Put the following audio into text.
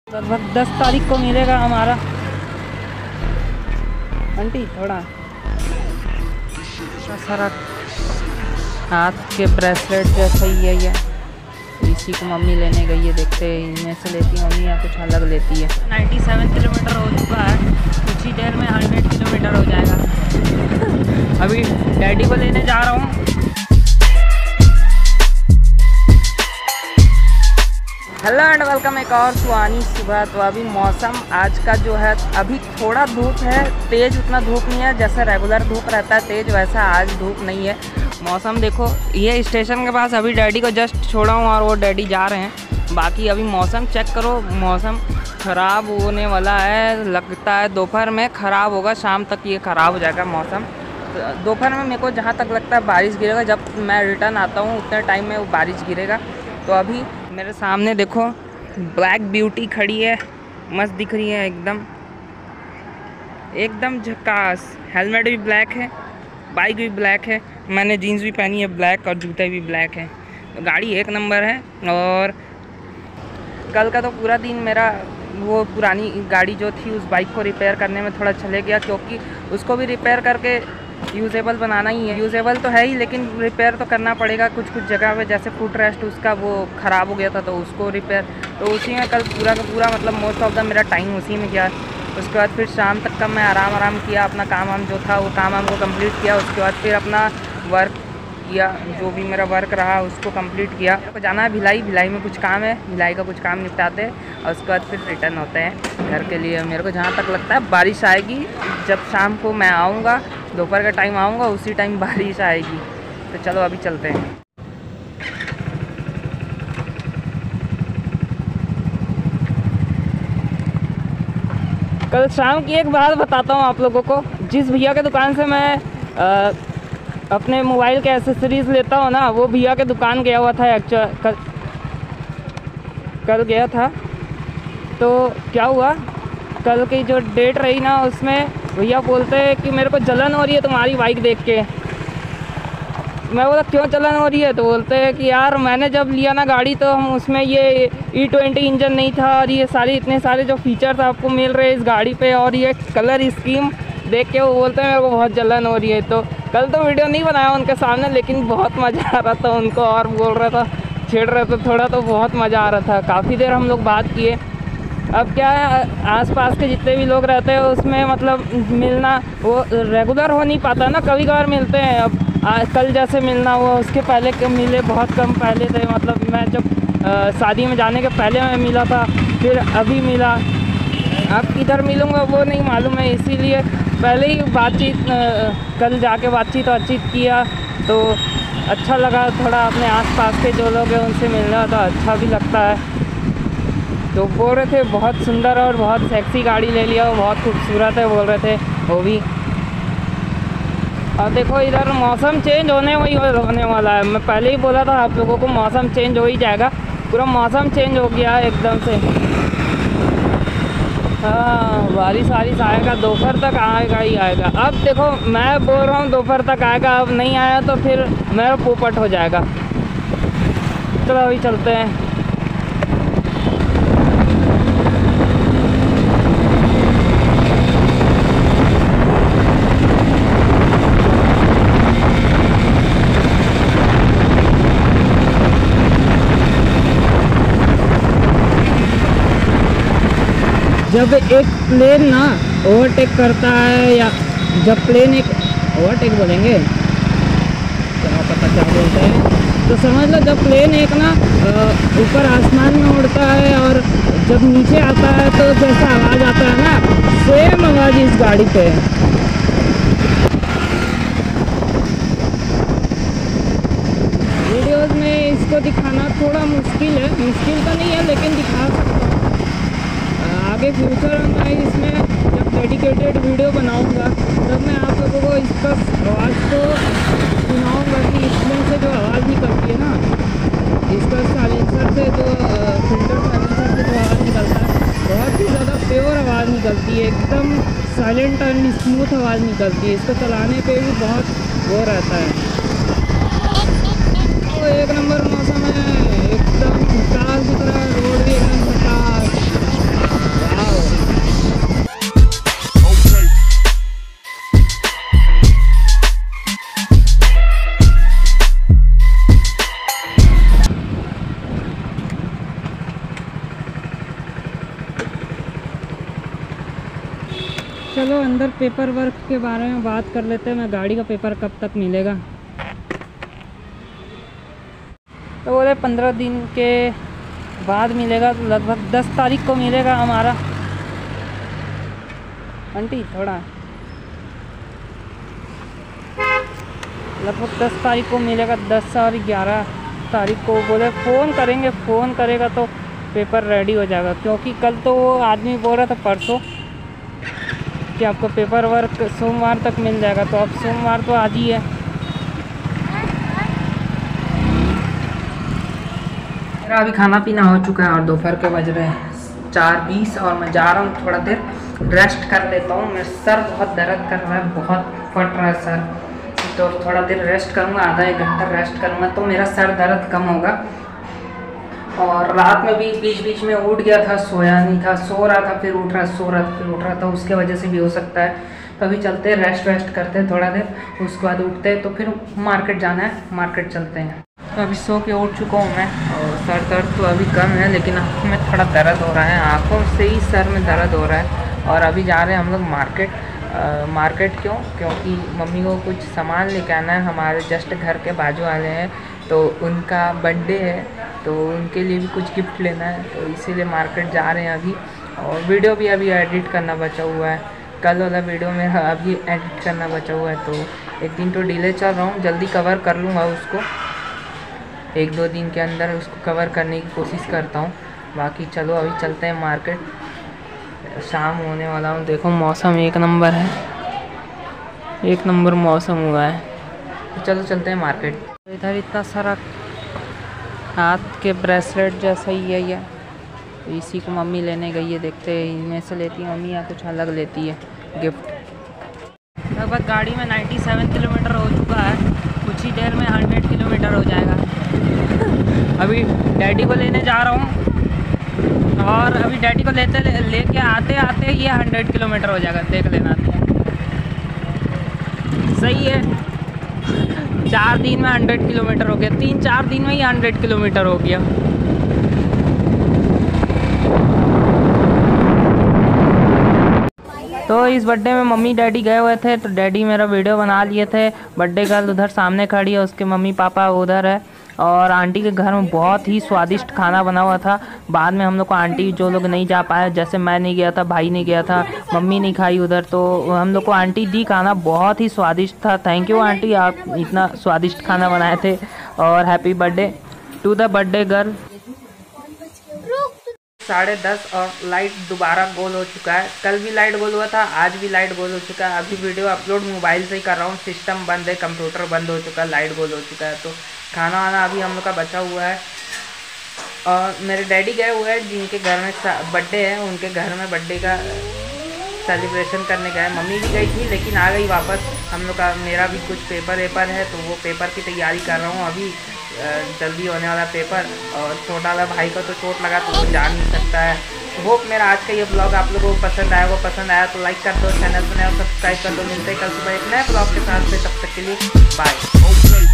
लगभग 10 तारीख को मिलेगा हमारा। आंटी थोड़ा सारा हाथ के ब्रेसलेट जैसा ही है ये, इसी को मम्मी लेने गई है। देखते हैं इनमें से लेती है मम्मी या कुछ अलग लेती है। 97 किलोमीटर हो चुका है, कुछ ही देर में 100 किलोमीटर हो जाएगा। अभी डैडी को लेने जा रहा हूँ। हेलो एंड वेलकम एक और सुहानी सुबह। तो अभी मौसम आज का जो है, अभी थोड़ा धूप है, तेज़ उतना धूप नहीं है। जैसे रेगुलर धूप रहता है तेज़, वैसा आज धूप नहीं है। मौसम देखो, ये स्टेशन के पास अभी डैडी को जस्ट छोड़ा हूँ और वो डैडी जा रहे हैं। बाकी अभी मौसम चेक करो, मौसम ख़राब होने वाला है। लगता है दोपहर में ख़राब होगा, शाम तक ये ख़राब हो जाएगा मौसम। दोपहर में मेरे को जहाँ तक लगता है बारिश गिरेगा। जब मैं रिटर्न आता हूँ उतने टाइम में वो बारिश गिरेगा। तो अभी मेरे सामने देखो ब्लैक ब्यूटी खड़ी है, मस्त दिख रही है एकदम झकास। हेलमेट भी ब्लैक है, बाइक भी ब्लैक है, मैंने जीन्स भी पहनी है ब्लैक और जूते भी ब्लैक हैं। तो गाड़ी एक नंबर है। और कल का तो पूरा दिन मेरा वो पुरानी गाड़ी जो थी उस बाइक को रिपेयर करने में थोड़ा चले गया, क्योंकि उसको भी रिपेयर करके यूज़ेबल बनाना ही है। यूज़ेबल तो है ही, लेकिन रिपेयर तो करना पड़ेगा। कुछ जगह पे जैसे फुट रेस्ट उसका वो ख़राब हो गया था, तो उसको रिपेयर, तो उसी में कल पूरा का पूरा मतलब मोस्ट ऑफ द मेरा टाइम उसी में गया। उसके बाद फिर शाम तक का मैं आराम किया, अपना काम जो था वो काम को कंप्लीट किया। उसके बाद फिर अपना वर्क किया, जो भी मेरा वर्क रहा उसको कंप्लीट किया। मेरे को जाना है भिलाई में कुछ काम है, भिलाई का कुछ काम निपटाते हैं और उसके बाद फिर रिटर्न होते हैं घर के लिए। मेरे को जहाँ तक लगता है बारिश आएगी, जब शाम को मैं आऊँगा, दोपहर का टाइम आऊँगा, उसी टाइम बारिश आएगी। तो चलो अभी चलते हैं। कल शाम की एक बात बताता हूँ आप लोगों को। जिस भैया के दुकान से मैं अपने मोबाइल के एसेसरीज़ लेता हूँ ना, वो भैया के दुकान गया हुआ था कल गया था। तो क्या हुआ, कल की जो डेट रही ना, उसमें भैया बोलते हैं कि मेरे को जलन हो रही है तुम्हारी बाइक देख के। मैं बोला क्यों जलन हो रही है? तो बोलते हैं कि यार मैंने जब लिया ना गाड़ी, तो हम उसमें ये E20 इंजन नहीं था और ये इतने सारे जो फीचर्स आपको मिल रहे हैं इस गाड़ी पे, और ये कलर स्कीम देख के वो बोलते हैं मेरे को बहुत जलन हो रही है। तो कल तो वीडियो नहीं बनाया उनके सामने, लेकिन बहुत मज़ा आ रहा था उनको, और बोल रहा था, छेड़ रहा था थोड़ा, तो बहुत मज़ा आ रहा था। काफ़ी देर हम लोग बात किए। अब क्या है, आसपास के जितने भी लोग रहते हैं उसमें मतलब मिलना वो रेगुलर हो नहीं पाता ना, कभी कभार मिलते हैं। अब कल जैसे मिलना हुआ, उसके पहले मिले बहुत कम पहले थे। मतलब मैं जब शादी में जाने के पहले मैं मिला था, फिर अभी मिला। अब किधर मिलूँगा वो नहीं मालूम है, इसीलिए पहले ही बातचीत कल जाके बातचीत किया तो अच्छा लगा। थोड़ा अपने आसपास के जो लोग हैं उनसे मिलना तो अच्छा भी लगता है। तो बोल रहे थे बहुत सुंदर और बहुत सेक्सी गाड़ी ले लिया, वो बहुत खूबसूरत है बोल रहे थे वो भी। और देखो इधर मौसम चेंज होने वाला है। मैं पहले ही बोला था आप लोगों को मौसम चेंज हो ही जाएगा। पूरा मौसम चेंज हो गया है एकदम से। हाँ, बारिश आएगा, दोपहर तक आएगा ही आएगा। अब देखो मैं बोल रहा हूँ दोपहर तक आएगा, अब नहीं आया तो फिर मेरा पोपट हो जाएगा। चलो अभी चलते हैं। जब एक प्लेन ना ओवरटेक करता है, या जब प्लेन एक ओवरटेक बोलेंगे, क्या पता क्या बोलते हैं, तो समझ लो जब प्लेन एक ना ऊपर आसमान में उड़ता है और जब नीचे आता है तो जैसा आवाज़ आता है ना, सेम आवाज़ इस गाड़ी पे है। वीडियोज़ में इसको दिखाना थोड़ा मुश्किल तो नहीं है, लेकिन दिखा सकता हूँ। आगे फ्यूचर में मैं इसमें जब डेडिकेटेड वीडियो बनाऊंगा तब मैं आप लोगों को इसका आवाज़ को सुनाऊंगा कि इसमें से जो आवाज़ निकलती है ना, इसका साइलेंसर से जो फिल्टर साइलेंसर से जो आवाज़ निकलता है, बहुत ही ज़्यादा प्योर आवाज़ निकलती है, एकदम साइलेंट एंड स्मूथ आवाज़ निकलती है। इसको चलाने पे भी बहुत वो रहता है। तो एक नंबर मौसम है, एकदम झकास दिख रहा है, रोड भी एकदम झकास। चलो अंदर पेपर वर्क के बारे में बात कर लेते हैं। मैं गाड़ी का पेपर कब तक मिलेगा, तो बोले 15 दिन के बाद मिलेगा। तो लगभग 10 तारीख को मिलेगा हमारा। आंटी थोड़ा लगभग 10 तारीख को मिलेगा। 10 और 11 तारीख को बोले फ़ोन करेंगे। फ़ोन करेगा तो पेपर रेडी हो जाएगा, क्योंकि कल तो वो आदमी बोल रहा था परसों कि आपको पेपर वर्क सोमवार तक मिल जाएगा। तो अब सोमवार तो आज ही है। मेरा अभी खाना पीना हो चुका है और दोपहर के बज रहे हैं 4:20 और मैं जा रहा हूँ थोड़ा देर रेस्ट कर लेता हूँ। मेरा सर बहुत दर्द कर रहा है, बहुत फट रहा है सर, तो थोड़ा देर रेस्ट करूँगा। आधा 1 घंटा रेस्ट करूँगा तो मेरा सर दर्द कम होगा। और रात में भी बीच बीच में उठ गया था, सोया नहीं था, सो रहा था फिर उठ रहा, सो रहा था फिर उठ रहा था, उसके वजह से भी हो सकता है। तो अभी चलते हैं, रेस्ट करते हैं थोड़ा देर, उसके बाद उठते हैं तो फिर मार्केट जाना है, मार्केट चलते हैं। तो अभी सो के उठ चुका हूँ मैं और सर दर्द तो अभी कम है, लेकिन आँखों में थोड़ा दर्द हो रहा है, आँखों से ही सर में दर्द हो रहा है। और अभी जा रहे हैं हम लोग मार्केट क्योंकि मम्मी को कुछ सामान लेके आना है। हमारे जस्ट घर के बाजू वाले हैं तो उनका बर्थडे है, तो उनके लिए भी कुछ गिफ्ट लेना है, तो इसीलिए मार्केट जा रहे हैं अभी। और वीडियो भी अभी एडिट करना बचा हुआ है, कल वाला वीडियो मेरा अभी एडिट करना बचा हुआ है। तो एक दिन तो डिले चल रहा हूँ, जल्दी कवर कर लूँगा उसको, 1-2 दिन के अंदर उसको कवर करने की कोशिश करता हूँ। बाकी चलो अभी चलते हैं मार्केट, शाम होने वाला हूँ। देखो मौसम 1 नंबर है, 1 नंबर मौसम हुआ है। तो चलो चलते हैं मार्केट। इधर इतना सारा हाथ के ब्रेसलेट जैसा ही है ये, तो इसी को मम्मी लेने गई है। देखते हैं इनमें से लेती है मम्मी या कुछ अलग लेती है गिफ्ट। लगभग गाड़ी में 97 किलोमीटर हो चुका है, कुछ ही देर में 100 किलोमीटर हो जाएगा। अभी डैडी को लेने जा रहा हूँ और अभी डैडी को लेके आते आते ये 100 किलोमीटर हो जाएगा, देख लेना। सही है, 4 दिन में 100 किलोमीटर हो गया, 3-4 दिन में ही 100 किलोमीटर हो गया। तो इस बर्थडे में मम्मी डैडी गए हुए थे, तो डैडी मेरा वीडियो बना लिए थे। बर्थडे गर्ल उधर सामने खड़ी है, उसके मम्मी पापा उधर है। और आंटी के घर में बहुत ही स्वादिष्ट खाना बना हुआ था। बाद में हम लोग को आंटी जो लोग नहीं जा पाए, जैसे मैं नहीं गया था, भाई नहीं गया था, मम्मी नहीं खाई उधर, तो हम लोग को आंटी दी खाना, बहुत ही स्वादिष्ट था। थैंक यू आंटी, आप इतना स्वादिष्ट खाना बनाए थे। और happy birthday to the birthday girl. 10:30 और लाइट दोबारा गोल हो चुका है। कल भी लाइट गोल हुआ था, आज भी लाइट गोल हो चुका है। अभी वीडियो अपलोड मोबाइल से ही कर रहा हूँ, सिस्टम बंद है, कंप्यूटर बंद हो चुका है, लाइट गोल हो चुका है। तो खाना वाना अभी हम लोग का बचा हुआ है। और मेरे डैडी गए हुए हैं, जिनके घर में बर्थडे है, उनके घर में बर्थडे का सेलिब्रेशन करने गए। मम्मी भी गई थी लेकिन आ गई वापस। हम लोग का मेरा भी कुछ पेपर है, तो वो पेपर की तैयारी कर रहा हूँ अभी, जल्दी होने वाला पेपर। और छोटा वाला भाई को तो चोट लगा तो वो जा नहीं सकता है। होप मेरा आज का ये ब्लॉग आप लोगों को पसंद आया। वो पसंद आया तो लाइक कर दो, चैनल बनाओ, सब्सक्राइब कर दो। मिलते हैं कल सुबह एक नए ब्लॉग के साथ, तब तक के लिए बाय।